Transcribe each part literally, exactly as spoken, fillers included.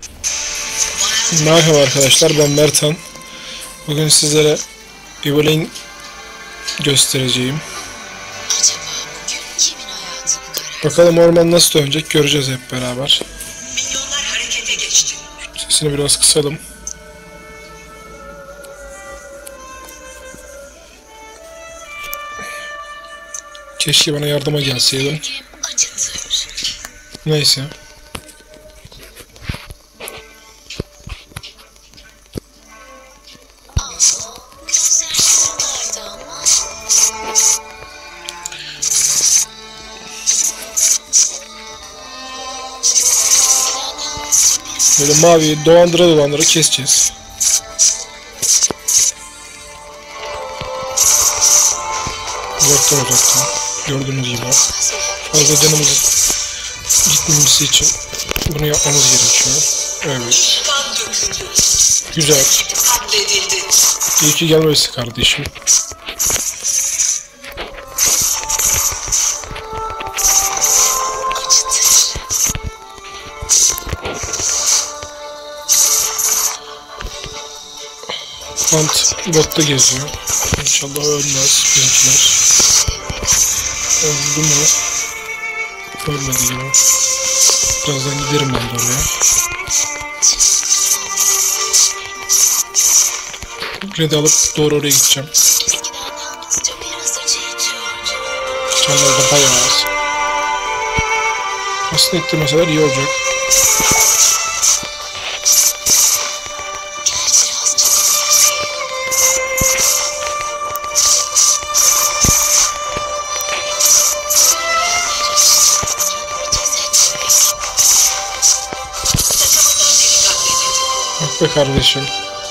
Merhaba arkadaşlar, ben Mertan. Bugün sizlere Evelyn göstereceğim. Bakalım orman nasıl dönecek göreceğiz hep beraber. Sesini biraz kısalım. Keşke bana yardıma gelseydin. Neyse. Böyle mavi dolandıra dolandıra keseceğiz. Uzaktan uzaktan. Gördüğünüz gibi. Fazla canımızın gitmemesi için bunu yapmamız gerekiyor. Evet. Güzel. İyi ki gelmesi kardeşim. Ant botta geziyor. İnşallah ölmez bizimkiler. Öldü mü? Ölmedi gibi. Birazdan giderim ben de oraya. Red'i alıp doğru oraya gideceğim. Canlar da bayağı az. Aslında ettirmeseler iyi olacak. Bak be kardeşim.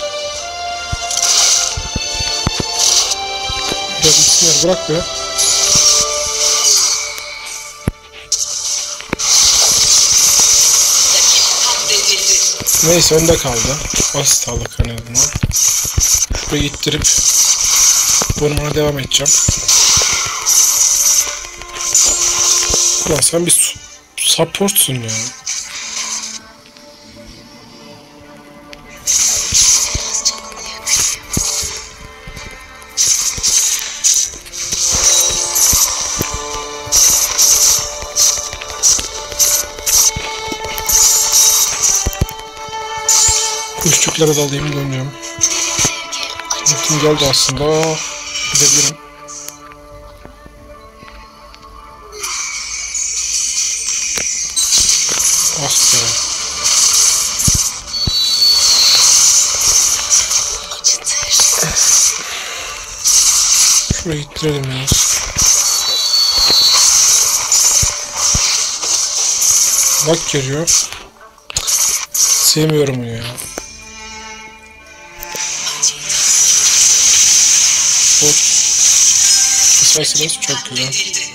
Biraz isimler bırak be. Neyse onda kaldı. Az kaldı kanalına. Şurayı ittirip ormana devam edeceğim. Ulan sen bir supportsun ya. Kuşçuklara da alayım, dönüyorum. Ultim geldi aslında. Gidebilirim. Ah be. Şurayı ittirelim ya. Bak geliyor. Sevmiyorum bunu ya. Hop. Kısasınız çok güzel.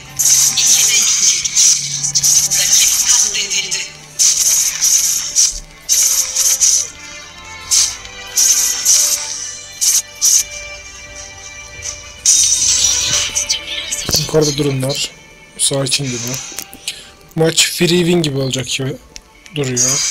Yukarıda durumlar. Sakin gibi. Maç free win gibi olacak gibi duruyor.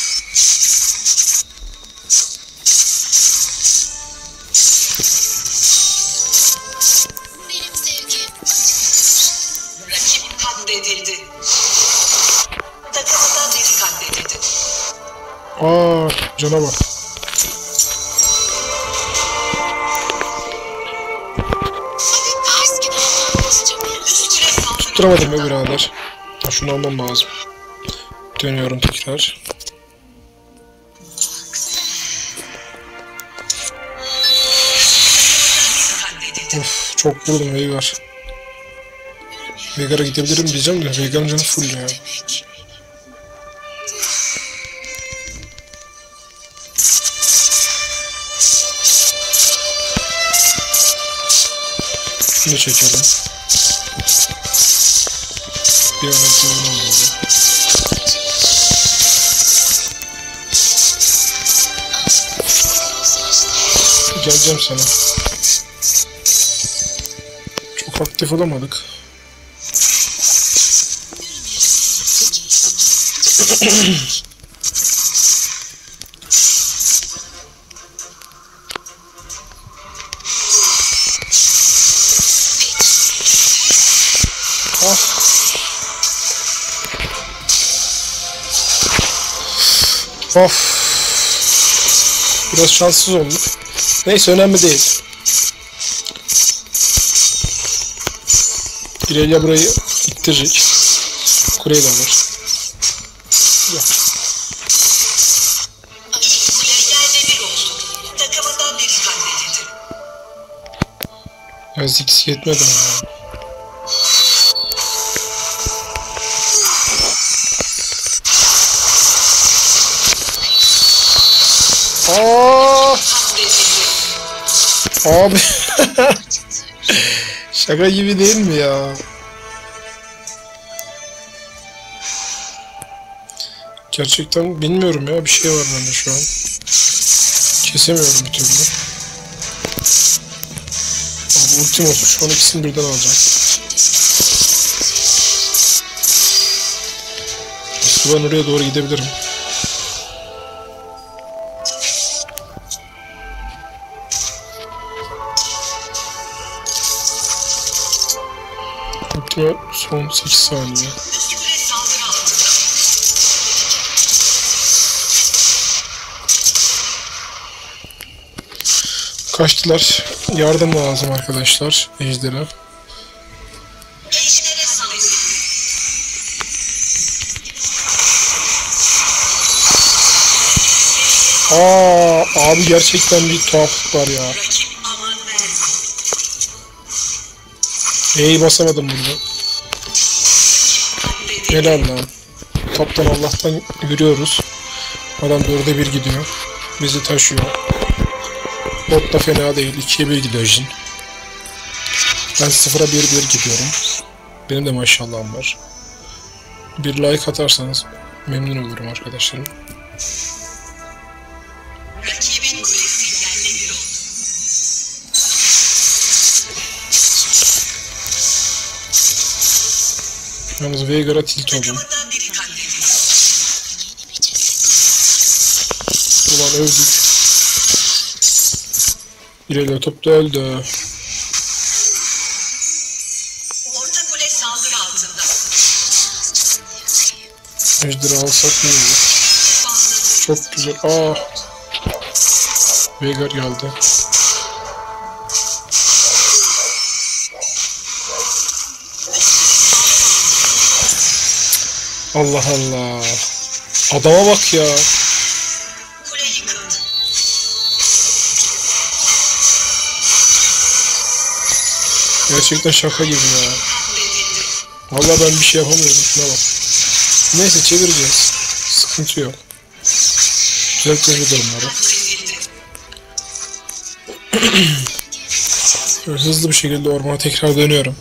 Aa, cana bak. Tutturamadım be birader. Ha, şunu almam lazım. Dönüyorum tekrar. Of, çok vurdum Veigar. Veigar'a gidebilirim diyeceğim de Veigar'ın canı full ya. Şunu çekelim. Bir an önce oldu. Geleceğim sana. Çok aktif olamadık. Of. Biraz şanssız olduk. Neyse önemli değil. İrelia burayı ittirecek. Kuleyi de alır. Güzel. Ya Ziggs yetmedi mi ya? Aa! Abi. Şaka gibi değil mi ya? Gerçekten bilmiyorum ya, bir şey var bende şu an. Kesemiyorum bir türlü. Abi ultim olsun, şu an ikisini birden alacağım. Aslında ben oraya doğru gidebilirim. Ultime son sekiz saniye. Kaçtılar. Yardım lazım arkadaşlar Ejder'e. Aa, abi gerçekten bir tuhaflık var ya. E'yi basamadım burada. Helal lan. Toptan Allah'tan yürüyoruz. Adam dörde bir gidiyor. Bizi taşıyor. Bot da fena değil. ikiye bir gidiyor Jin. Ben sıfıra bir bir gidiyorum. Benim de maşallahım var. Bir like atarsanız memnun olurum arkadaşlarım. Yalnız Veigar'a tilt oldum. Ulan öldük. İrelia top da öldü. Orta kule saldırı altında. Ejder'i alsak iyi olur. Çok güzel. Aa. Veigar geldi. Allah Allah. Adama bak ya. Kule yıkıldı. Gerçekten şaka gibi ya. Vallahi ben bir şey yapamıyorum. Şuna bak. Neyse çevireceğiz. Sıkıntı yok. Düzelteceğiz bu durumları. Hızlı bir şekilde ormana tekrar dönüyorum.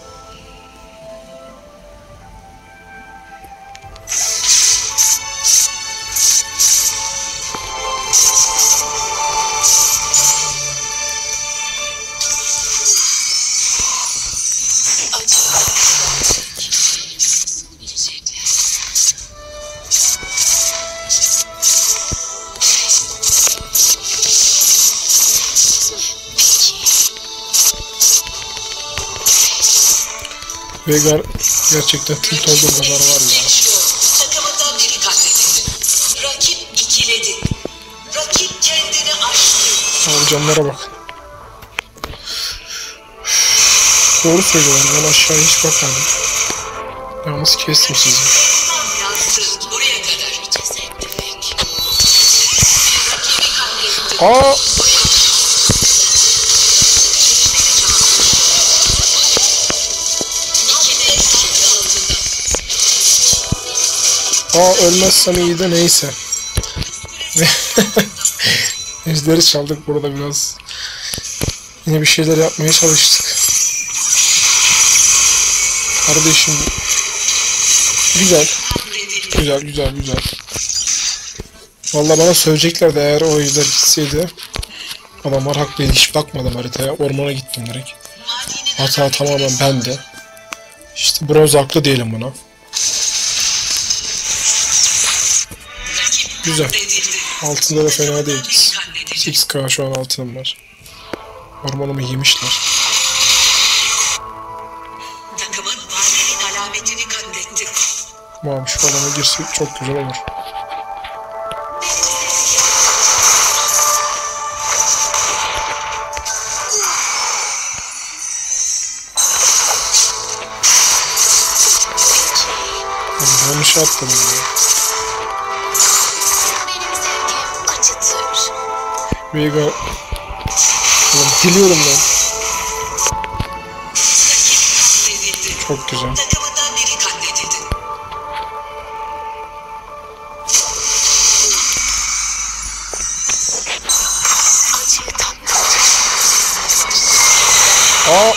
Veigar gerçekten tilt olduğum kadar var ya. Takımından biri katledildi. Rakip ikiledi. Rakip kendini aştı. Abi canlara bak. Doğru söylüyorlar, ben aşağı hiç bakmadım. Yalnız kestim sizi. Tam yazdı. Buraya kadar. Rakibi katletti. Aa! Aa ölmezsem iyi de neyse. Ejderi çaldık burada biraz. Yine bir şeyler yapmaya çalıştık. Kardeşim. Güzel. Güzel güzel güzel. Vallahi bana söyleyeceklerdi eğer o ejder gitseydi. Adamlar haklıydı, hiç bakmadım haritaya. Ormana gittim direkt. Hata tamamen bende. İşte bronz haklı diyelim buna. Güzel. Altında da fena değiliz. sekiz K şu an altınım var. Ormanımı yemişler. Takımın varlığın alametini katletti. Tamam, şu alana girsek çok güzel olur. aşağı atladım ya. Veigar. Oğlum geliyorum lan. Çok güzel. Takımından biri katledildi. Aa,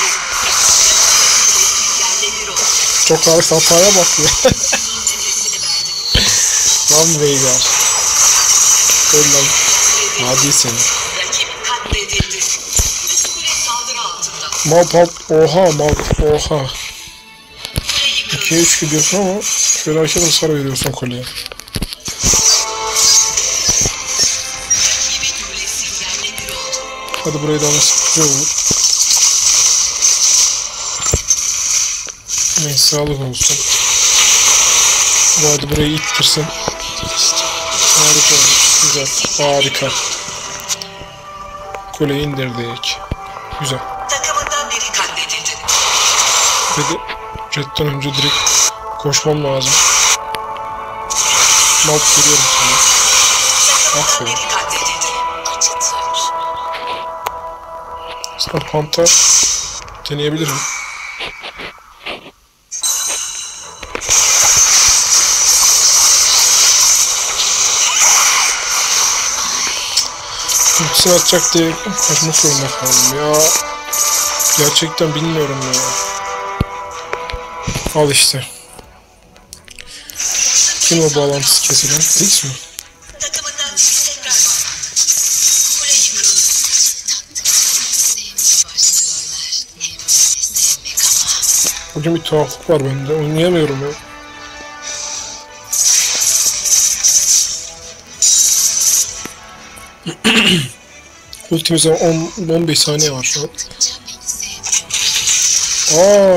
Yerle bir oldu. çok ağır hataya bak ya. Nefesini verdi. Lan Veigar. Öl lan. Hadi seni. Rakip katledildi. Üst kule saldırı altında. Mal pal. Oha mal. Oha. Kule yıkıldı. ikiye üç gidiyorsun ama şöyle aşağıda hasar veriyorsun koleye. Rakibin kulesi yerle bir oldu. Hadi burayı da alırsak güzel olur. Neyse sağlık olsun. Hadi burayı ittirsin. Harika olur. Güzel. Harika. Kuleyi indirdik. Güzel. Takımından biri katledildi. Ve de jetten önce direkt koşmam lazım. Malt geliyorum sana. Takımından Aferin. biri katledildi. Sana panta deneyebilirim. Ultisini atacak diye kaçmak zorunda kaldım ya. Gerçekten bilmiyorum ya. Al işte. Kim o bağlantısı kesilen? Hiç mi? Takımından biri tekrar bağlandı. Kule yıkıldı. Bugün bir tuhaflık var bende. Oynayamıyorum ya. Ultimize on on beş saniye var şu an. Aa.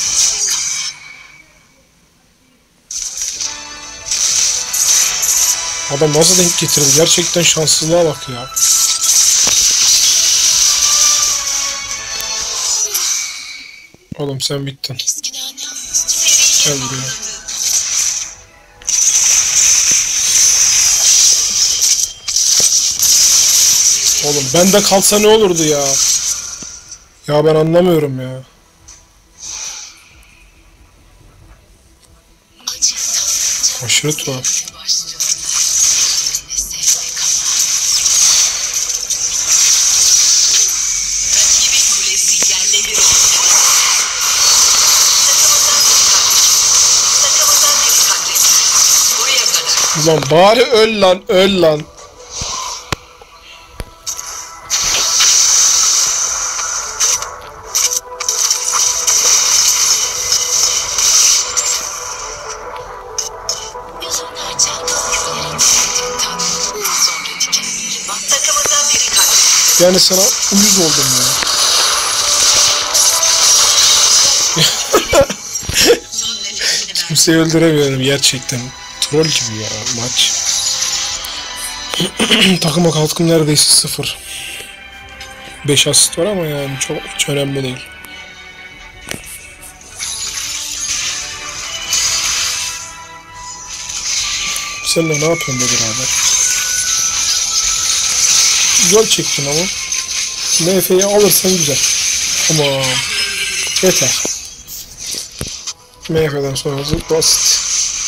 Adam nasıl denk getirdi? Gerçekten şanssızlığa bak ya. Oğlum sen bittin. Gel buraya. Oğlum bende kalsa ne olurdu ya? Ya ben anlamıyorum ya. Aşırı tuhaf. Rakibin kulesi yerle bir oldu. Takımından biri katledildi. Buraya kadar. Ulan bari öl lan, öl lan. Takımından biri katledildi. Yani sana uyuz oldum ya. Son nefesini verdi. Kimseyi öldüremiyorum gerçekten. Troll gibi ya maç. Takıma katkım neredeyse sıfır. beş asist var ama yani çok hiç önemli değil. Seninle ne yapıyorsun be birader? Güzel çektin ama. M F'yi alırsan güzel. Ama yeter. M F'den sonrası basit.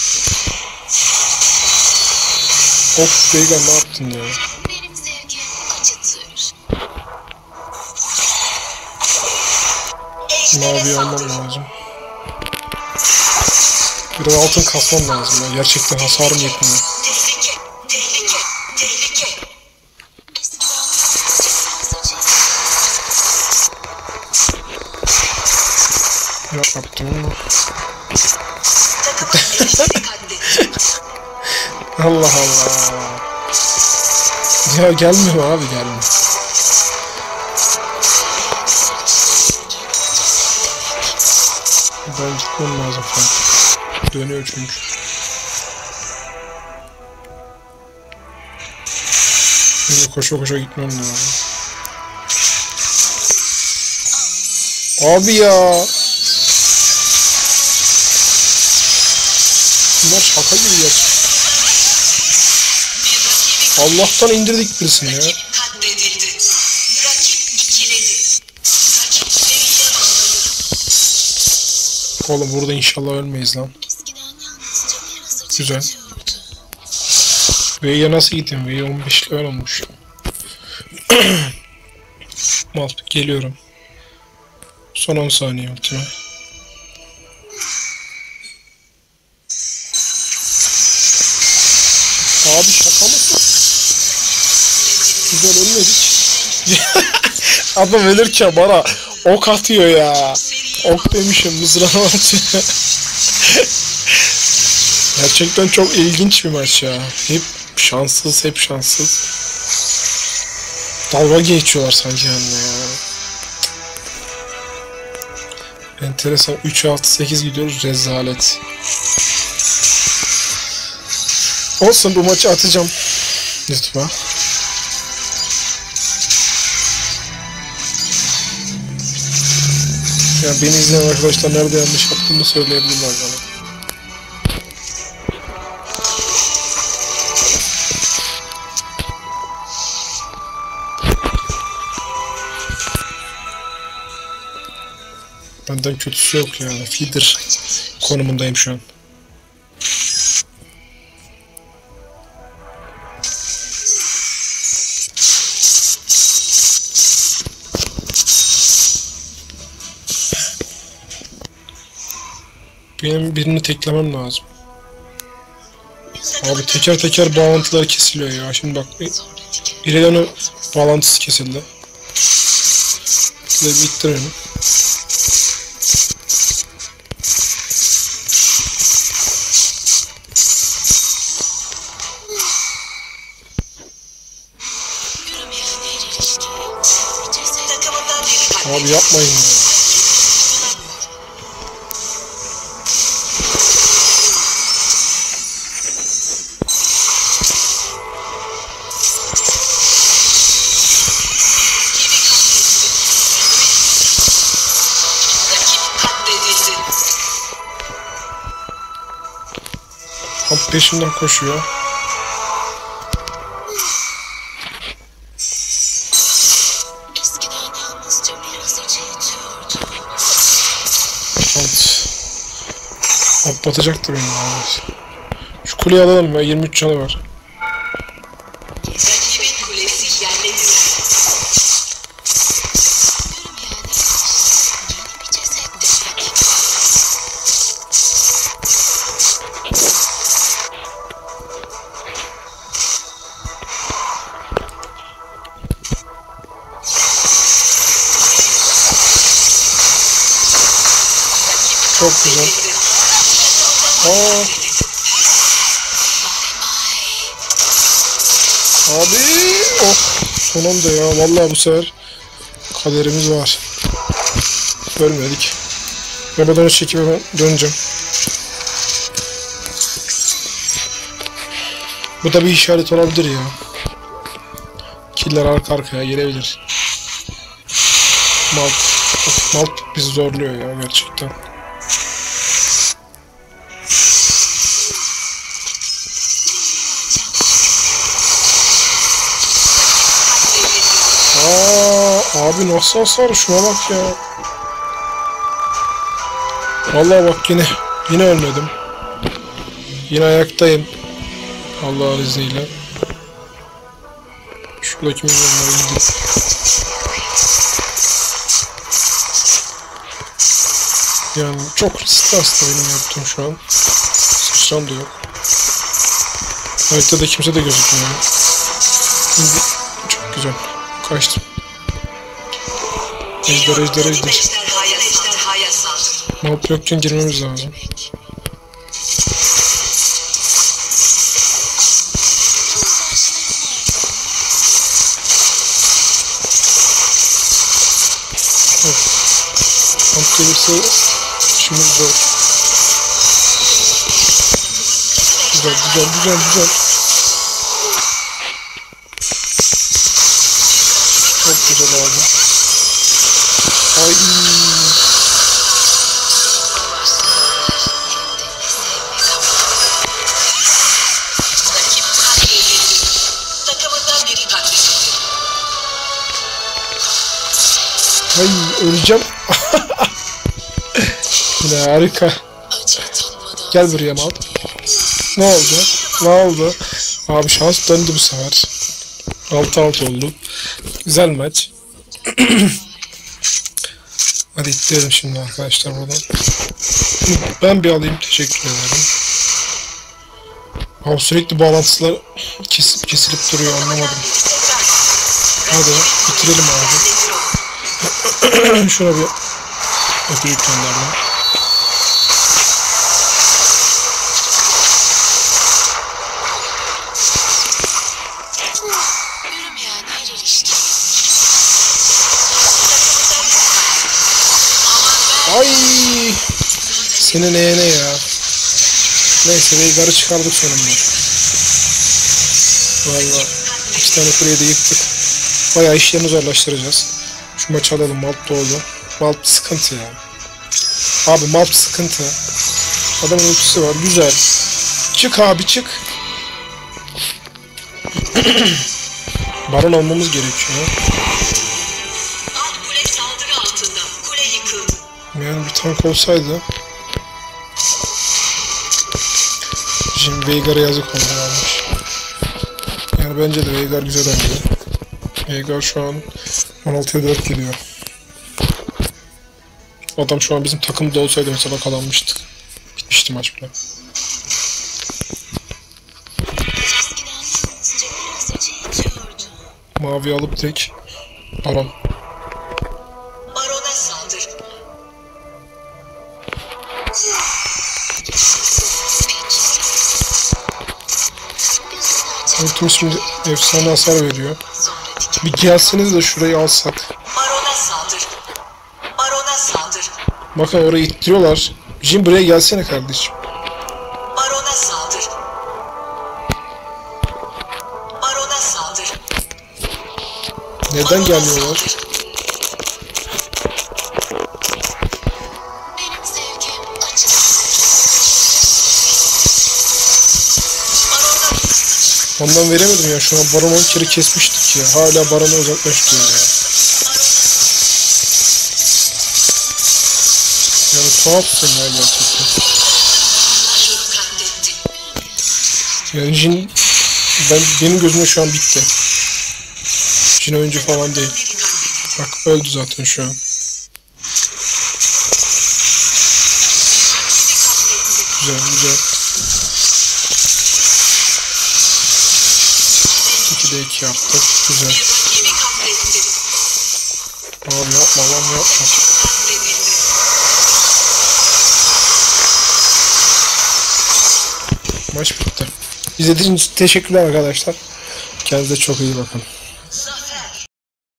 Of Veigar ne yaptın ya? Benim sevgim acıtır. Maviyi almam lazım. Biraz altın kasmam lazım ya. Gerçekten hasarım yetmiyor. Tehlike, tehlike, tehlike. Ya yaptım ama. Takımın eşini katledildi. Allah Allah. Ya gelmiyor abi gelmiyor. Ben gitmem lazım falan. Dönüyor çünkü. Şimdi koşa koşa gitmem lazım. Abi ya. Bunlar şaka gibi ya. Allah'tan indirdik birisini ya. Katledildi. Rakip ikiledi. Rakip seriye bağladı. Oğlum burada inşallah ölmeyiz lan. Eskiden yalnızca bir hazırcı Güzel. yatıyordu. V'ye nasıl gideyim? V'ye on beş level olmuş. Mal geliyorum. Son on saniye ultime. Abi şaka mısın? Güzel ölmedik. Adam ölürken bana ok atıyor ya. Ok demişim, mızrağını atıyor. Gerçekten çok ilginç bir maç ya. Hep şanssız, hep şanssız. Dalga geçiyorlar sanki yani ya. Enteresan. üç altı sekiz gidiyoruz, rezalet. Olsun, bu maçı atacağım YouTube'a. Ya beni izleyen arkadaşlar nerede yanlış yaptığımı söyleyebilirler bana. Benden kötüsü yok yani. Feeder konumundayım şu an. Benim birini teklemem lazım. Abi teker teker bağlantılar kesiliyor ya. Şimdi bak, İrelan'ın bağlantısı kesildi. Şöyle bittirelim. Yürümeyen bir ilişki. Bir ceset. Takımından biri katledildi. Abi yapmayın ya. Rakip katledildi. Abi peşinden koşuyor. Eskiden yalnızca bir hazırcı yatıyordu. Alt. Alt batacaktı benim abi. Şu kuleyi alalım ya, yirmi üç canı var. Rakibin kulesi yerle bir oldu. Yürümeyen bir ilişki. Yeni bir ceset demek. Çok güzel. Aa. Abi oh, sonunda ya, vallahi bu sefer kaderimiz var. Ölmedik. Rabadan çekip hemen döneceğim. Bu da bir işaret olabilir ya. Killer arka arkaya gelebilir. Malt, of, Malt bizi zorluyor ya gerçekten. Aa, abi nasıl hasar, şuna bak ya. Vallahi bak, yine yine ölmedim. Yine ayaktayım. Allah'ın izniyle. Şuradaki milyonları indir. Yani çok riskli aslında benim yaptığım şu an. Sıçran da yok. Haritada kimse de gözükmüyor. Çok güzel. Kaçtım. Ejder, ejder, ejder. Ejderhaya, ejderhaya saldır. Mount yokken girmemiz lazım. Mount gelirse işimiz zor. Güzel, güzel, güzel, güzel. Çok güzel abi. Ay. Ay öleceğim. Yine harika. Acı tatmadan Gel buraya mal. Ne oldu? Ne oldu? Abi şans döndü bu sefer. altı altı oldu. Güzel maç. Hadi ittirelim şimdi arkadaşlar buradan. Ben bir alayım. Teşekkür ederim. Abi sürekli bağlantılar kesip kesilip duruyor, anlamadım. Hadi bitirelim abi. Şuna bir öpücük gönderdim. yürümeyen her ilişki. Ay! Senin neye ne ya? Neyse Veigar'ı çıkardık sonunda. Valla iki tane kuleyi de yıktık. Bayağı işlerini zorlaştıracağız. Şu maçı alalım. Malt doğdu. Malt sıkıntı ya. Abi Malt sıkıntı. Adamın ultisi var. Güzel. Çık abi çık. Baron almamız gerekiyor. Alt kule saldırı altında. Kule yıkıldı. Yani bir tank olsaydı. Şimdi Veigar'a yazık oldu almış. Yani bence de Veigar güzel oynadı. Veigar şu an on altıya dört gidiyor. Adam şu an bizim takımda olsaydı mesela kazanmıştık. Bitmişti maç bile. Eskiden sıcak biraz acı yetiyordu. Mavi alıp tek Baron. Barona saldır. Ultim şimdi efsane hasar veriyor. Sonra diken Bir gelseniz de şurayı alsak. Barona saldır. Barona saldır. Bakın orayı ittiriyorlar. Jim buraya gelsene kardeşim. Barona saldır. Barona saldır. Neden gelmiyorlar? benim sevgim acı. Barona Ondan veremedim ya. Şu an Baron on kere kesmiştik ya. Hala Baron'a uzaklaştırıyor ya. Yani tuhafsın ya gerçekten. şunu katletti. Yani Jin ben, benim gözümde şu an bitti. Jin oyuncu falan değil. Bak öldü zaten şu an. Güzel güzel. ikide iki yaptık. Güzel. Rakibi katletti. Abi yapma lan yapma. Katledildi. Maç bitti. İzlediğiniz için teşekkürler arkadaşlar. Kendinize çok iyi bakın.